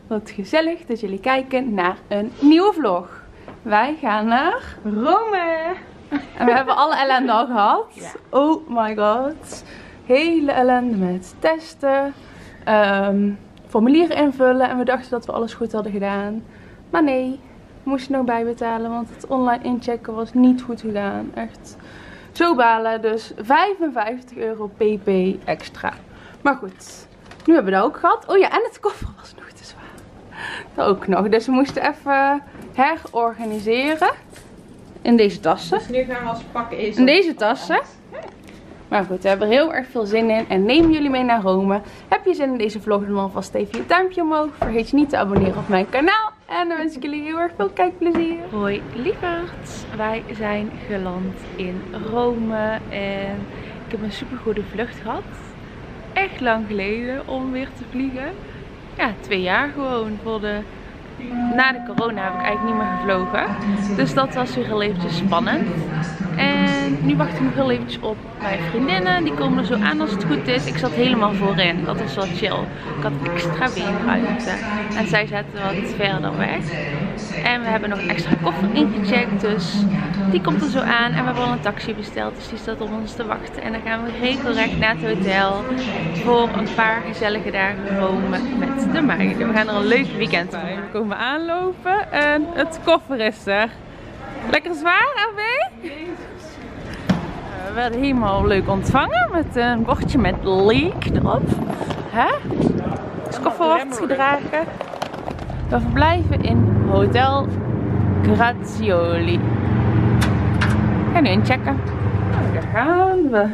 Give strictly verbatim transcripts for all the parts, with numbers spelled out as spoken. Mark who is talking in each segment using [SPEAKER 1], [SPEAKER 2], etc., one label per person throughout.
[SPEAKER 1] Wat gezellig dat jullie kijken naar een nieuwe vlog. Wij gaan naar Rome. En we hebben alle ellende al gehad. Ja. Oh my god. Hele ellende met testen. Um, formulieren invullen. En we dachten dat we alles goed hadden gedaan. Maar nee. We moesten nog bijbetalen. Want het online inchecken was niet goed gegaan. Echt zo balen. Dus vijfenvijftig euro pp extra. Maar goed. Nu hebben we dat ook gehad. Oh ja, en het koffer was nog te zwaar. Dat ook nog. Dus we moesten even herorganiseren. In deze tassen.
[SPEAKER 2] Dus nu gaan we als pakken is.
[SPEAKER 1] In deze tassen. Maar goed, we hebben er heel erg veel zin in. En neem jullie mee naar Rome. Heb je zin in deze vlog? Dan alvast even je duimpje omhoog. Vergeet je niet te abonneren op mijn kanaal. En dan wens ik jullie heel erg veel kijkplezier. Hoi lieverds. Wij zijn geland in Rome. En ik heb een super goede vlucht gehad. Echt lang geleden om weer te vliegen. Ja, twee jaar gewoon. Voor de... Na de corona heb ik eigenlijk niet meer gevlogen. Dus dat was weer heel eventjes spannend. En nu wacht ik nog heel eventjes op mijn vriendinnen. Die komen er zo aan als het goed is. Ik zat helemaal voorin. Dat was wel chill. Ik had extra beenruimte. En zij zaten wat verder weg. En we hebben nog een extra koffer ingecheckt. Dus die komt er zo aan. En we hebben al een taxi besteld. Dus die staat op ons te wachten. En dan gaan we regelrecht naar het hotel. Voor een paar gezellige dagen Rome met de meiden. We gaan er een leuk weekend mee. We komen aanlopen. En het koffer is er. Lekker zwaar, A B? We werden helemaal leuk ontvangen met een bordje met leek erop. Hè? Dus koffer wordt gedragen. We verblijven in Hotel Grazioli. Ik ga nu inchecken. Nou, daar gaan we.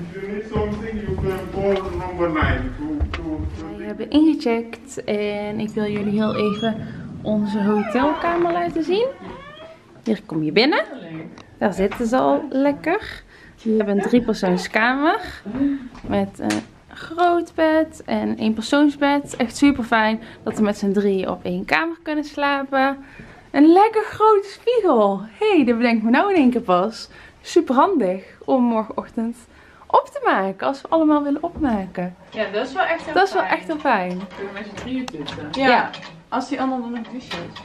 [SPEAKER 1] We hebben ingecheckt en ik wil jullie heel even onze hotelkamer laten zien. Hier kom je binnen. Daar zitten ze al lekker. We hebben een driepersoonskamer met een groot bed en een eenpersoonsbed. Echt super fijn dat we met z'n drieën op één kamer kunnen slapen. Een lekker grote spiegel. Hé, hey, dat bedenk ik me nou in één keer pas. Super handig om morgenochtend op te maken. Als we allemaal willen opmaken.
[SPEAKER 2] Ja, dat is wel echt heel
[SPEAKER 1] Dat is wel
[SPEAKER 2] fijn.
[SPEAKER 1] echt heel fijn.
[SPEAKER 2] Kunnen we met z'n drieën tussen. Ja,
[SPEAKER 1] Ja.
[SPEAKER 2] als die ander dan nog douche is.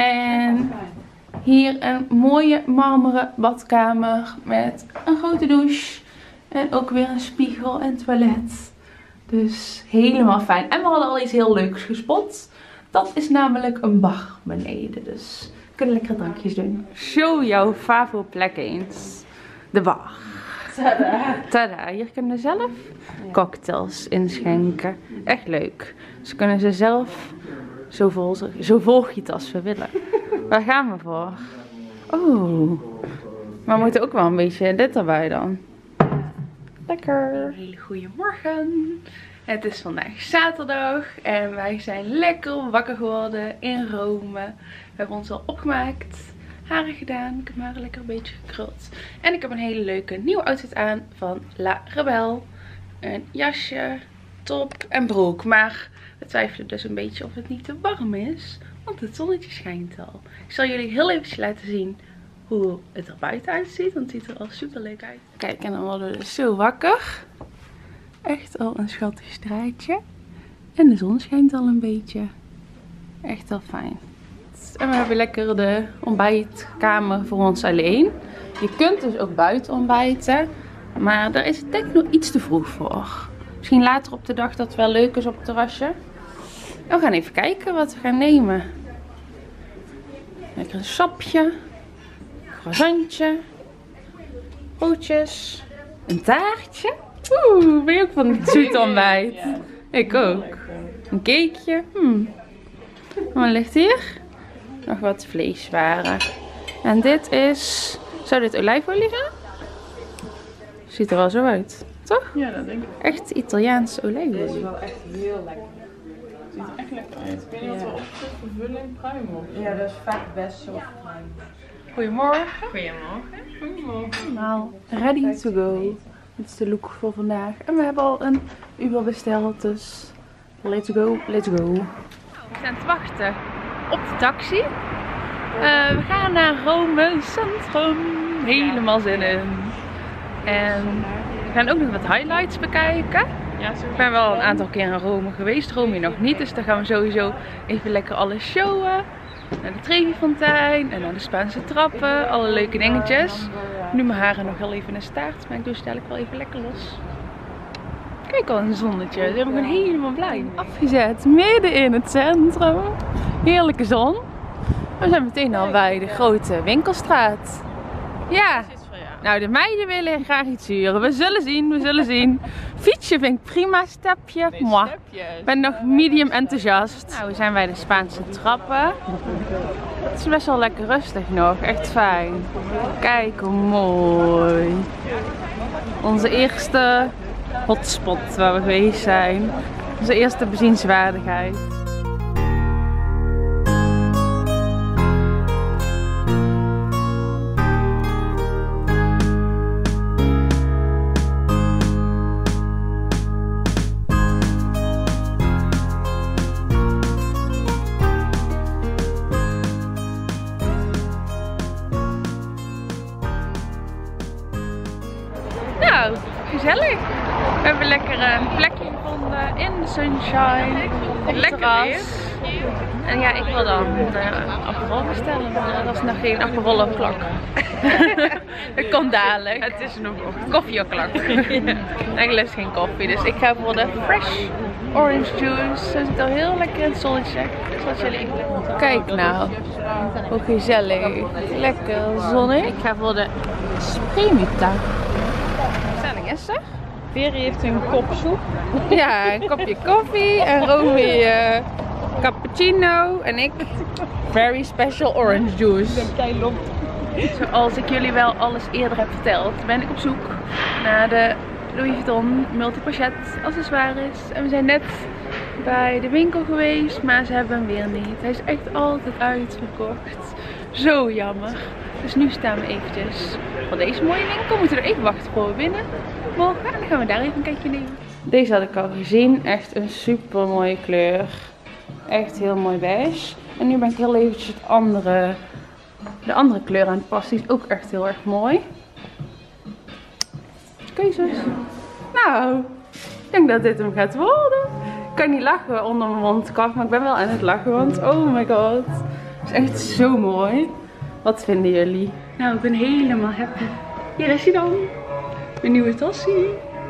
[SPEAKER 1] En hier een mooie marmeren badkamer met een grote douche. En ook weer een spiegel en toilet. Dus helemaal fijn. En we hadden al iets heel leuks gespot. Dat is namelijk een bar beneden. Dus we kunnen lekkere drankjes doen. Show jouw favo plek eens. De bar.
[SPEAKER 2] Tada.
[SPEAKER 1] Tada. Hier kunnen we zelf cocktails inschenken. Echt leuk. Dus kunnen ze zelf zo vol, zo vol gieten als we willen. Waar gaan we voor? Oh. Maar we moeten ook wel een beetje dit erbij dan. Lekker. Een hele goede morgen. Het is vandaag zaterdag en wij zijn lekker wakker geworden in Rome. We hebben ons al opgemaakt, haren gedaan. Ik heb mijn haren lekker een beetje gekruld. En ik heb een hele leuke nieuwe outfit aan van La Rebelle. Een jasje, top en broek. Maar we twijfelen dus een beetje of het niet te warm is. Want het zonnetje schijnt al. Ik zal jullie heel eventjes laten zien hoe het er buiten uitziet. Want het ziet er al super leuk uit. Kijk, en dan worden we dus zo wakker. Echt al een schattig straatje. En de zon schijnt al een beetje. Echt wel fijn. En we hebben lekker de ontbijtkamer voor ons alleen. Je kunt dus ook buiten ontbijten. Maar daar is het denk ik nog iets te vroeg voor. Misschien later op de dag dat het wel leuk is op het terrasje. We gaan even kijken wat we gaan nemen. Lekker een sapje. Croissantje. Broodjes. Een taartje. Oeh, ben je ook van het zoet ontbijt?
[SPEAKER 2] Ja.
[SPEAKER 1] Ik ook. Een cakeje. Hmm. Wat ligt hier? Nog wat vleeswaren. En dit is... Zou dit olijfolie zijn? Ziet er wel zo uit. Toch?
[SPEAKER 2] Ja, dat denk ik.
[SPEAKER 1] Echt Italiaanse
[SPEAKER 2] Dit is
[SPEAKER 1] olijfolie.
[SPEAKER 2] wel echt heel lekker. Het ziet er echt lekker uit. Ik weet niet wat we op de vervulling pruim op.
[SPEAKER 3] Ja, dat is vaak best zo fijn.
[SPEAKER 1] Goedemorgen.
[SPEAKER 2] Goedemorgen. Goedemorgen.
[SPEAKER 1] Nou, ready to go. Dit is de look voor vandaag. En we hebben al een Uber besteld, dus let's go, let's go. We zijn te wachten op de taxi. Uh, we gaan naar Rome Centrum. Helemaal zin in. En we gaan ook nog wat highlights bekijken.
[SPEAKER 2] Ja,
[SPEAKER 1] Ik ben wel een aantal keer in Rome geweest, Rome nog niet. Dus dan gaan we sowieso even lekker alles showen. Naar de Trevi-fontein en naar de Spaanse trappen. Alle leuke dingetjes. Nu mijn haren nog heel even in de staart, maar ik doe ze dadelijk wel even lekker los. Kijk al een zonnetje, daar ben ik gewoon helemaal blij. Afgezet, midden in het centrum. Heerlijke zon. We zijn meteen al bij de grote winkelstraat. Ja, nou de meiden willen graag iets huren. We zullen zien, we zullen zien. Fietsje vind ik prima, stapje. Moi. Ik ben nog medium enthousiast. Nou, we zijn bij de Spaanse trappen. Het is best wel lekker rustig nog, echt fijn. Kijk hoe mooi. Onze eerste hotspot waar we geweest zijn. Onze eerste bezienswaardigheid. Nou, gezellig. We hebben lekker een plekje gevonden in de sunshine. Op het terras. En ja, ik wil dan een Aperol bestellen, maar dat is nog geen Aperol of klok. Het komt dadelijk. Het is nog koffie of klok. Ik lust geen koffie, dus ik ga voor de fresh orange juice. Zo zit al heel lekker in het zonnetje. Zoals jullie even. Kijk nou, hoe gezellig. Lekker zonnig. Ik ga voor de Spremuta. Stelling is er.
[SPEAKER 2] Veri heeft een kop soep.
[SPEAKER 1] Ja, een kopje koffie en Romy uh, cappuccino en ik very special orange juice. Zoals ik jullie wel alles eerder heb verteld, ben ik op zoek naar de Louis Vuitton multipochet accessoires. En we zijn net bij de winkel geweest, maar ze hebben hem weer niet. Hij is echt altijd uitverkocht. Zo jammer. Dus nu staan we eventjes voor deze mooie winkel. We moeten er even wachten voor we binnen mogen. En dan gaan we daar even een kijkje nemen. Deze had ik al gezien. Echt een super mooie kleur. Echt heel mooi beige. En nu ben ik heel eventjes het andere, de andere kleur aan het passen. Die is ook echt heel erg mooi. Keuzes. Nou, ik denk dat dit hem gaat worden. Ik kan niet lachen onder mijn mondkap, maar ik ben wel aan het lachen. Want oh my god. Het is echt zo mooi. Wat vinden jullie? Nou, ik ben helemaal happy. Hier is hij dan. Mijn nieuwe tassie.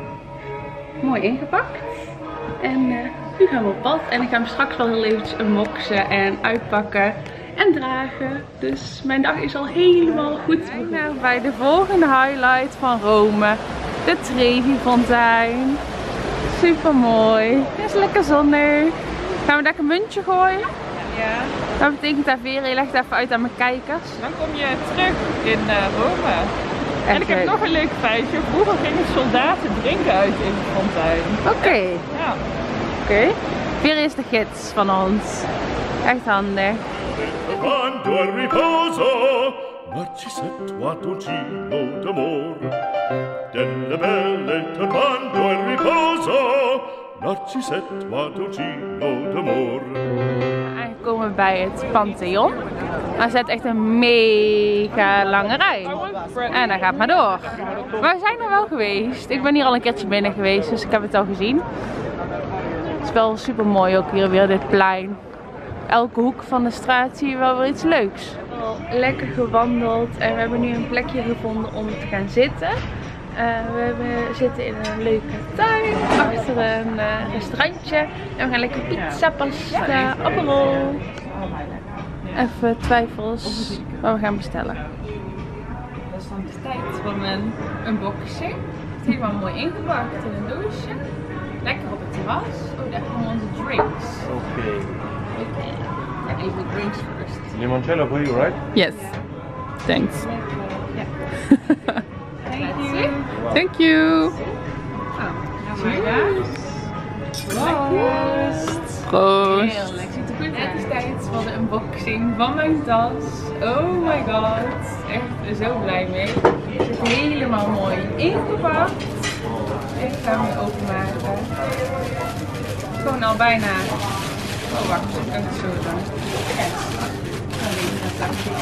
[SPEAKER 1] Mooi ingepakt. En uh, nu gaan we op pad. En ik ga hem straks wel heel eventjes unboxen en uitpakken en dragen. Dus mijn dag is al helemaal goed. Nou, bij de volgende highlight van Rome. De Trevi-fontein. Super mooi. Het is lekker zonnig. Gaan we daar een muntje gooien?
[SPEAKER 2] Ja.
[SPEAKER 1] Dat betekent dat Veri, je legt even uit aan mijn kijkers.
[SPEAKER 2] Dan kom je terug in uh, Rome.
[SPEAKER 1] Echt
[SPEAKER 2] en ik heb
[SPEAKER 1] leuk.
[SPEAKER 2] nog een leuk feitje. Vroeger gingen soldaten drinken uit in de fontein.
[SPEAKER 1] Oké. Okay.
[SPEAKER 2] Ja.
[SPEAKER 1] Oké. Okay. Veri is de gids van ons. Echt handig.
[SPEAKER 4] Quando al riposo Narcisse tuatoncino d'amor delle belle turbando al riposo Narcisse tuatoncino d'amor.
[SPEAKER 1] Eigenlijk komen we bij het Pantheon. Maar er zit echt een mega lange rij. En dan gaat maar door. Maar we zijn er wel geweest. Ik ben hier al een keertje binnen geweest, dus ik heb het al gezien. Het is wel super mooi ook hier weer dit plein. Elke hoek van de straat zie je wel weer iets leuks. Lekker gewandeld en we hebben nu een plekje gevonden om te gaan zitten. Uh, we hebben, zitten in een leuke tuin achter een uh, restaurantje. En we gaan lekker pizza, pasta, Aperol. Even twijfels wat we gaan bestellen. Dat is dan de tijd van een unboxing. Het is helemaal mooi ingepakt in een doosje. Lekker op het terras. Oh, daar gaan we onze drinks.
[SPEAKER 5] Okay.
[SPEAKER 1] Okay. And even the drinks first.
[SPEAKER 5] Limoncello for you, right?
[SPEAKER 1] Yes. Thanks.
[SPEAKER 2] Thank you.
[SPEAKER 1] Thank you.
[SPEAKER 2] Cheers.
[SPEAKER 1] Proost. Proost. Heerlijk. Ziet er goed uit. Het is tijd voor de unboxing van mijn tas. Oh my god. Echt zo blij mee. Het zit helemaal mooi ingepakt. Ik ga hem openmaken. Gewoon al bijna. Oh wacht, ik kan het zo doen. Kijk. Alleen dat zakje.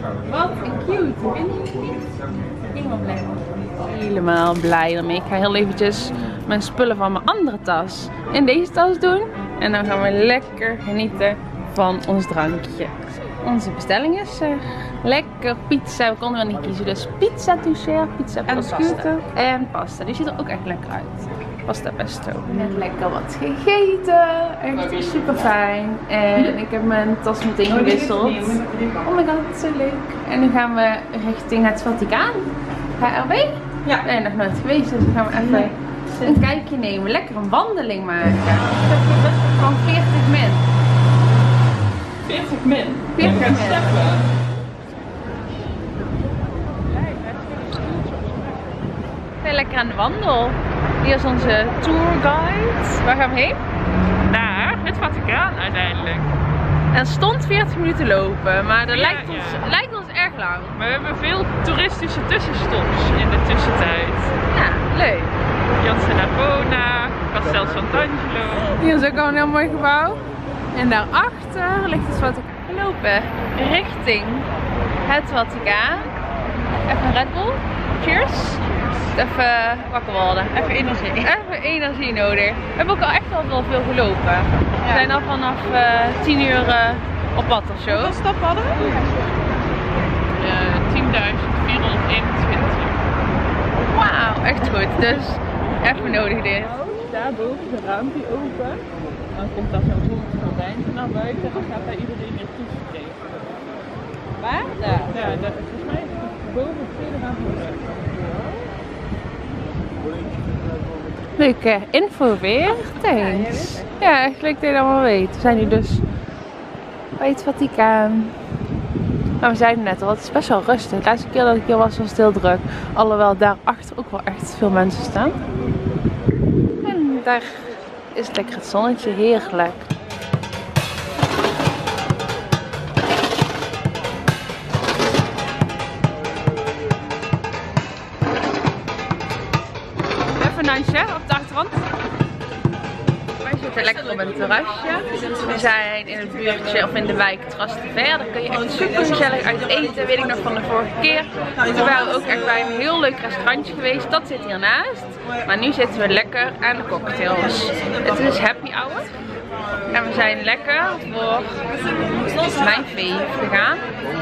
[SPEAKER 1] Wat een cute. Ben je helemaal blij? Helemaal blij ermee. Ik ga heel eventjes mijn spullen van mijn andere tas in deze tas doen. En dan gaan we lekker genieten van ons drankje. Onze bestelling is uh, lekker pizza. We konden wel niet kiezen. Dus pizza touché, pizza prosciutto en pasta. Die ziet er ook echt lekker uit. Pasta pesto. Net lekker wat gegeten. Echt super fijn. En ik heb mijn tas meteen gewisseld. Oh my god, zo leuk. En nu gaan we richting het Vaticaan. H R B? Ja. Ik ben nog nooit geweest, dus we gaan we even een kijkje nemen. Lekker een wandeling maken. Van veertig min.
[SPEAKER 2] veertig min?
[SPEAKER 1] veertig min. We zijn lekker aan de wandel. Hier is onze tourguide. Waar gaan we heen?
[SPEAKER 2] Naar het Vaticaan uiteindelijk.
[SPEAKER 1] En het stond veertig minuten lopen, maar dat
[SPEAKER 2] Ja,
[SPEAKER 1] lijkt, ons,
[SPEAKER 2] ja.
[SPEAKER 1] lijkt ons erg lang.
[SPEAKER 2] Maar we hebben veel toeristische tussenstops in de tussentijd.
[SPEAKER 1] Ja, leuk.
[SPEAKER 2] Piazza Navona, Castel Sant'Angelo.
[SPEAKER 1] Hier is ook al een heel mooi gebouw. En daarachter ligt het Vaticaan. We lopen richting het Vaticaan. Even een Red Bull. Cheers. Even wakker worden.
[SPEAKER 2] Even energie.
[SPEAKER 1] Even energie nodig. We hebben ook al echt al wel veel gelopen. We zijn al vanaf uh, tien uur uh, op pad of zo.
[SPEAKER 2] Hoeveel stappen hadden we? Uh, tienduizend vierhonderdeenentwintig.
[SPEAKER 1] Wauw, echt goed. Dus even nodig dit.
[SPEAKER 2] Daarboven is een raampje open. Dan komt daar zo'n zonnige gordijn naar buiten en dan gaat daar iedereen weer toegegeven.
[SPEAKER 1] Waar? Daar.
[SPEAKER 2] Ja, dat, volgens mij is het boven het tweede raampje.
[SPEAKER 1] Leuke info weer. Thanks. Ja, echt leuk dat je dat allemaal weet. We zijn nu dus bij het Vaticaan. Maar we zeiden net al, het is best wel rustig. De laatste keer dat ik hier was, was het heel druk. Alhoewel daarachter ook wel echt veel mensen staan. En daar is lekker het zonnetje, heerlijk. Even een dansje op de achtergrond. Wij zitten lekker op een terrasje. We zijn in het buurtje of in de wijk Trastevere. Daar kun je echt super gezellig uit eten. Weet ik nog van de vorige keer. We waren ook echt bij een heel leuk restaurantje geweest. Dat zit hiernaast. Maar nu zitten we lekker aan de cocktails. Het is happy hour. En we zijn lekker voor mijn fave gegaan.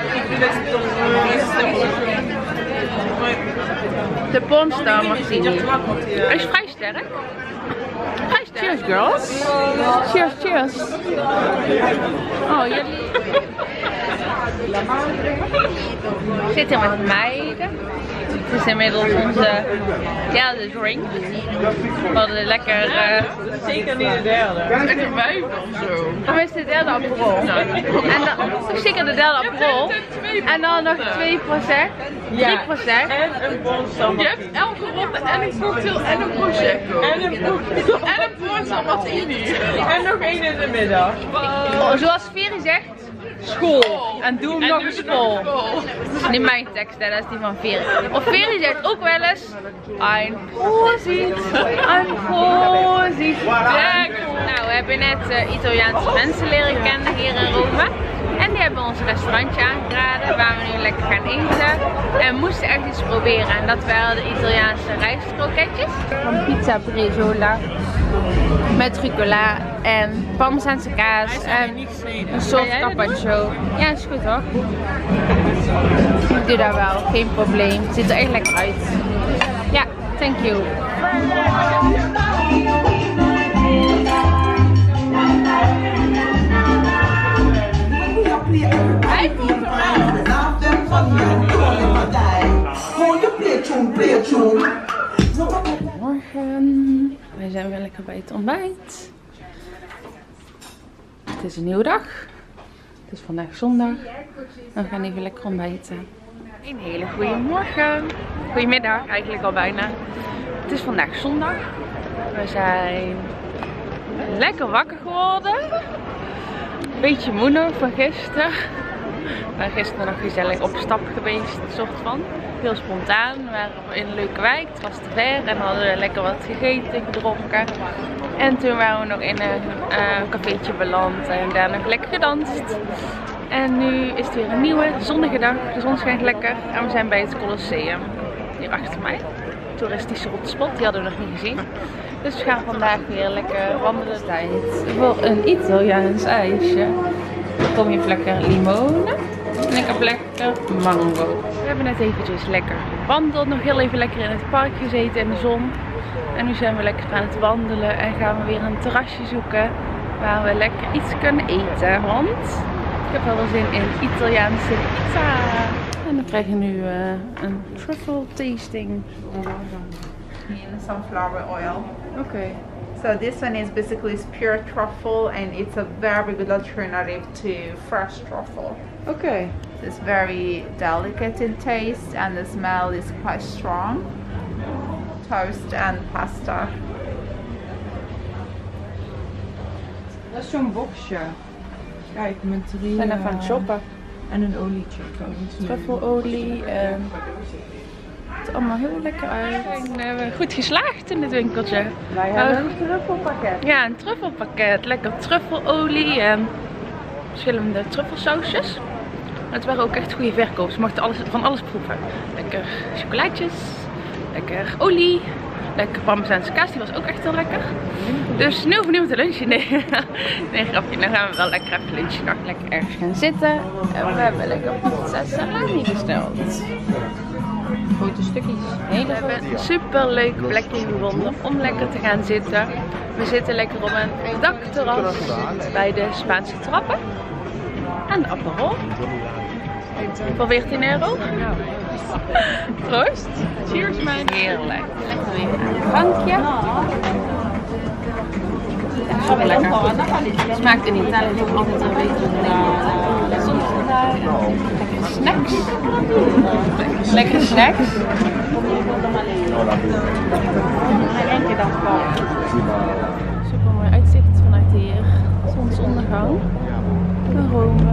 [SPEAKER 1] De Pornstar Martini. Hij is vrij sterk. Vrij sterk. Cheers girls. Cheers, cheers. Oh, jullie zitten met meiden. Het is inmiddels onze derde drink. We hadden lekker... Uh,
[SPEAKER 2] Zeker niet de derde. Lekker vijf of zo.
[SPEAKER 1] Dan is de derde Aperol. En dan, toch zeker de derde Aperol. En dan nog twee procent. drie procent.
[SPEAKER 2] En een Pornstar.
[SPEAKER 5] Je hebt elke ronde en een cocktail en een prosecco.
[SPEAKER 2] En een Pornstar.
[SPEAKER 5] En een Pornstar Martini.
[SPEAKER 2] En nog één in de middag.
[SPEAKER 1] Oh, zoals Veri zegt, school. En doe hem nog eens vol. Dat is niet mijn tekst, hè, dat is die van Veri. Of Veri zegt ook wel eens, een voorziet, een voorziet. Nou, we hebben net uh, Italiaanse mensen leren kennen hier in Rome. En die hebben ons restaurantje aangeraden waar we nu lekker gaan eten. En we moesten echt iets proberen. En dat waren de Italiaanse rijstkroketjes. Van Pizza Brezola. Met rucola en parmezaanse kaas en een soort carpaccio. Ja, is goed hoor. Ik doe dat wel, geen probleem. Het ziet er echt lekker uit. Ja, thank you. Morgen. Wij zijn weer lekker bij het ontbijt. Het is een nieuwe dag. Het is vandaag zondag. En we gaan even lekker ontbijten. Een hele goede morgen. Goedemiddag, eigenlijk al bijna. Het is vandaag zondag. We zijn lekker wakker geworden. Beetje moe nog van gisteren. We zijn gisteren nog gezellig op stap geweest, soort van. Heel spontaan. We waren in een leuke wijk, het was te ver en hadden we lekker wat gegeten, gedronken. En toen waren we nog in een uh, cafeetje beland en daar nog lekker gedanst. En nu is het weer een nieuwe zonnige dag. De zon schijnt lekker en we zijn bij het Colosseum. Hier achter mij. Toeristische hotspot, die hadden we nog niet gezien. Dus we gaan vandaag weer lekker wandelen. Tijd voor een Italiaans ijsje. Dan kom je even lekker limonen. En ik heb lekker mango. We hebben net eventjes lekker gewandeld. Nog heel even lekker in het park gezeten in de zon. En nu zijn we lekker aan het wandelen en gaan we weer een terrasje zoeken waar we lekker iets kunnen eten. Want ik heb wel wel zin in Italiaanse pizza. En we krijgen nu uh, een truffle tasting.
[SPEAKER 3] In sunflower oil.
[SPEAKER 1] Oké.
[SPEAKER 3] So this one is basically pure truffle and it's a very good alternative to fresh truffle.
[SPEAKER 1] Oké.
[SPEAKER 3] It's very delicate in taste and the smell is quite strong. Toast and pasta.
[SPEAKER 2] Dat is zo'n boxje. Kijk, met drie...
[SPEAKER 1] We zijn even aan het shoppen.
[SPEAKER 2] En een olietje.
[SPEAKER 1] Truffelolie en... Het ziet allemaal heel lekker uit. We zijn uh, goed geslaagd in dit winkeltje.
[SPEAKER 2] Wij hebben een truffelpakket.
[SPEAKER 1] Ja, een truffelpakket. Lekker truffelolie en verschillende truffelsausjes. Het waren ook echt goede verkopers. Je mocht alles, van alles proeven. Lekker chocolaatjes, lekker olie, lekker parmezaanse kaas. Die was ook echt heel lekker. Dus nu hoeven we niet meer te lunchen. Nee, nee grapje. Dan gaan we wel lekker even lunchen. Nog lekker ergens gaan zitten. En we hebben lekker pizza salami besteld. Grote stukjes. Hele we hebben een super leuk plekje gevonden om lekker te gaan zitten. We zitten lekker op een dakterras bij de Spaanse trappen. En de Aperol. Voor veertien euro. Proost. Cheers man. Heerlijk. Lekker weer aan het bankje. Super lekker. Het smaakt in Italië toch altijd een beetje naar zonnegeluid. Lekkere snacks. Lekkere snacks. Super mooi uitzicht vanuit hier. Zonsondergang. Naar Rome.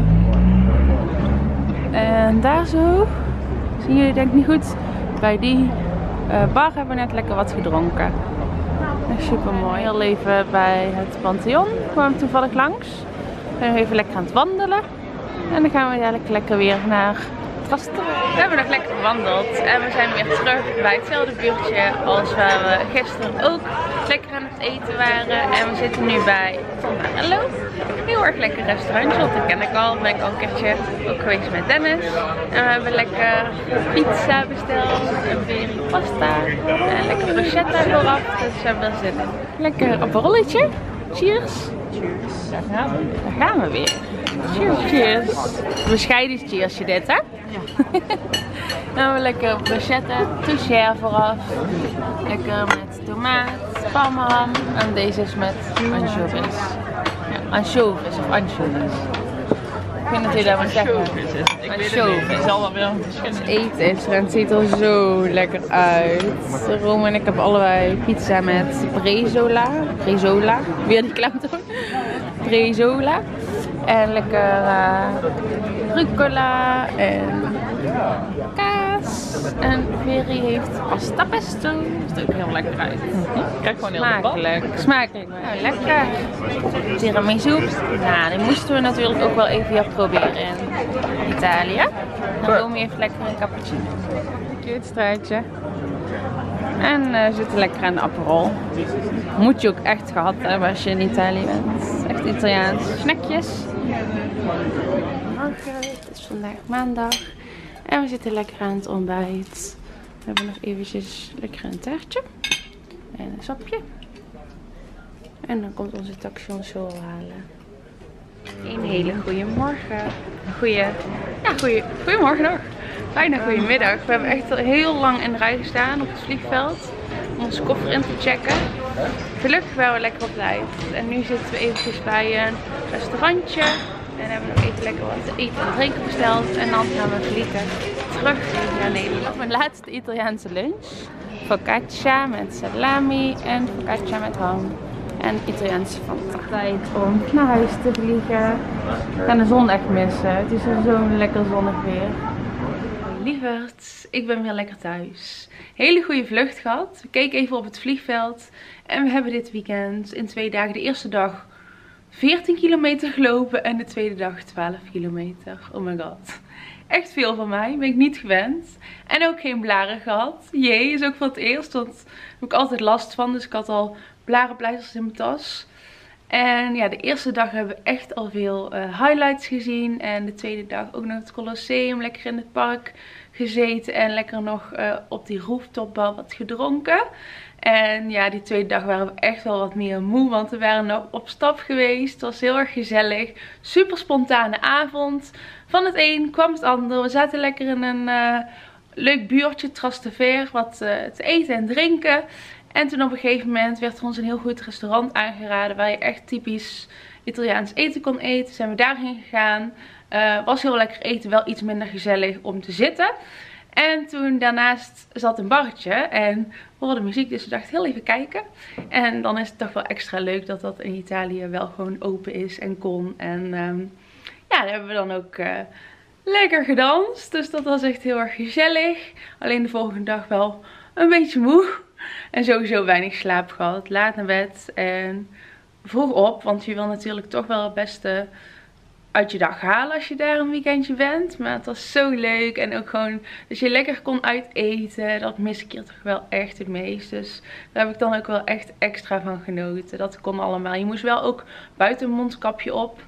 [SPEAKER 1] En daar zo, zien jullie denk ik niet goed, bij die uh, bar hebben we net lekker wat gedronken. Super mooi, heel even bij het Pantheon, kwam toevallig langs. We zijn nog even lekker aan het wandelen. En dan gaan we dadelijk lekker weer naar het restaurant. We hebben nog lekker gewandeld en we zijn weer terug bij hetzelfde buurtje als waar we gisteren ook lekker aan het eten waren. En we zitten nu bij Tonarello. Heel erg lekker restaurantje, want dat ken ik al. Daar ben ik al een keertje ook geweest met Dennis. En we hebben lekker pizza besteld, een veri pasta en lekker bruschetta vooraf. Dus we hebben er zin in. Lekker aperolletje. Cheers. Cheers. Daar gaan we, Daar gaan we weer. Cheers, cheers. Bescheiden cheersje dit, hè? Ja. Dan hebben we lekker bruschetta, touchère vooraf. Lekker met tomaat, parmaham. En deze is met anchovies. Ja, anchovies of anchovies. Ik weet niet hoe je dat moet zeggen. Anchovies.
[SPEAKER 2] Het is al wel verschillend.
[SPEAKER 1] Eten, het ziet er zo lekker uit. Rome en ik hebben allebei pizza met brezola. Brezola. Weer die klemtoon. Brezola. En lekker uh, rucola en kaas. En Veri heeft pasta pesto. Dat ziet er ook heel lekker uit.
[SPEAKER 2] Kijk gewoon heel
[SPEAKER 1] smakelijk. Smakelijk. Nou, lekker. Tiramisu. Nou, die moesten we natuurlijk ook wel even hier proberen in Italië. Dan doen we even lekker een cappuccino. Cute straatje. En uh, we zitten lekker aan de Aperol. Moet je ook echt gehad hebben als je in Italië bent. Echt Italiaans. Snackjes. Morgen, het is vandaag maandag. En we zitten lekker aan het ontbijt. We hebben nog eventjes lekker een taartje. En een sapje. En dan komt onze taxi ons zo halen. Een hele goede morgen. Goeie, ja, goeie, goedemorgen nog. Bijna goedemiddag. We hebben echt heel lang in de rij gestaan op het vliegveld. Om onze koffer in te checken. Gelukkig waren we lekker op tijd. En nu zitten we eventjes bij een restaurantje. En hebben we nog even lekker wat te eten en drinken besteld. En dan gaan we vliegen terug naar Nederland. Mijn laatste Italiaanse lunch. Focaccia met salami en focaccia met ham. En Italiaanse Fanta. Tijd om naar huis te vliegen. Ik ga de zon echt missen. Het is zo'n lekker zonnig weer. Lieverds, ik ben weer lekker thuis. Hele goede vlucht gehad. We keken even op het vliegveld. En we hebben dit weekend in twee dagen, de eerste dag veertien kilometer gelopen en de tweede dag twaalf kilometer. Oh my god. Echt veel van mij. Ben ik niet gewend. En ook geen blaren gehad. Jee, is ook voor het eerst. Want daar heb ik altijd last van. Dus ik had al blarenpleisters in mijn tas. En ja, de eerste dag hebben we echt al veel uh, highlights gezien. En de tweede dag ook nog het Colosseum. Lekker in het park gezeten. En lekker nog uh, op die rooftopbar wat gedronken. En ja, die tweede dag waren we echt wel wat meer moe. Want we waren nog op stap geweest. Het was heel erg gezellig. Super spontane avond. Van het een kwam het ander. We zaten lekker in een uh, leuk buurtje, Trastevere. Wat uh, te eten en drinken. En toen op een gegeven moment werd er ons een heel goed restaurant aangeraden. Waar je echt typisch Italiaans eten kon eten. Zijn we daarheen gegaan. Uh, was heel lekker eten. Wel iets minder gezellig om te zitten. En toen daarnaast zat een barretje en we hoorden muziek, dus we dachten heel even kijken. En dan is het toch wel extra leuk dat dat in Italië wel gewoon open is en kon. En um, ja, daar hebben we dan ook uh, lekker gedanst. Dus dat was echt heel erg gezellig. Alleen de volgende dag wel een beetje moe. En sowieso weinig slaap gehad. Laat naar bed en vroeg op, want je wil natuurlijk toch wel het beste uit je dag halen als je daar een weekendje bent. Maar het was zo leuk. En ook gewoon dat je lekker kon uiteten. Dat mis ik hier toch wel echt het meest. Dus daar heb ik dan ook wel echt extra van genoten. Dat kon allemaal. Je moest wel ook buiten een mondkapje op.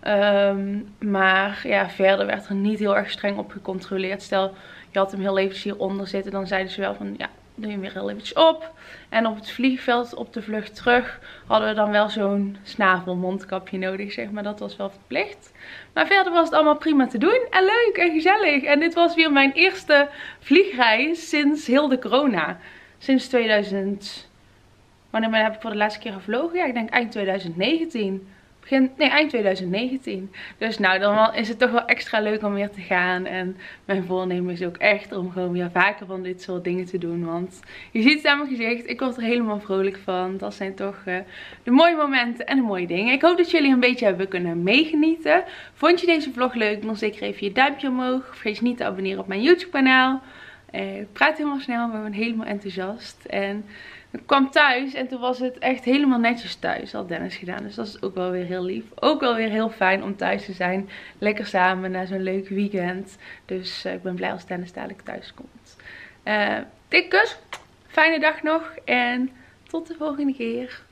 [SPEAKER 1] Um, maar ja, verder werd er niet heel erg streng op gecontroleerd. Stel, je had hem heel eventjes hieronder zitten. Dan zeiden ze wel van, ja, doe je hem weer heel eventjes op. En op het vliegveld op de vlucht terug hadden we dan wel zo'n snavelmondkapje nodig, zeg maar. Dat was wel verplicht. Maar verder was het allemaal prima te doen. En leuk en gezellig. En dit was weer mijn eerste vliegreis sinds heel de corona. Sinds tweeduizend... Wanneer heb ik voor de laatste keer gevlogen? Ja, ik denk eind tweeduizend negentien. Begin, nee, eind tweeduizend negentien. Dus nou, dan is het toch wel extra leuk om weer te gaan. En mijn voornemen is ook echt om gewoon weer vaker van dit soort dingen te doen. Want je ziet het aan mijn gezicht, ik word er helemaal vrolijk van. Dat zijn toch uh, de mooie momenten en de mooie dingen. Ik hoop dat jullie een beetje hebben kunnen meegenieten. Vond je deze vlog leuk? Dan zeker even je duimpje omhoog. Vergeet je niet te abonneren op mijn YouTube kanaal. Uh, ik praat helemaal snel, maar ik ben helemaal enthousiast. En ik kwam thuis en toen was het echt helemaal netjes thuis. Had Dennis gedaan. Dus dat is ook wel weer heel lief. Ook wel weer heel fijn om thuis te zijn. Lekker samen na zo'n leuk weekend. Dus uh, ik ben blij als Dennis dadelijk thuis komt. Uh, dik kus. Fijne dag nog. En tot de volgende keer.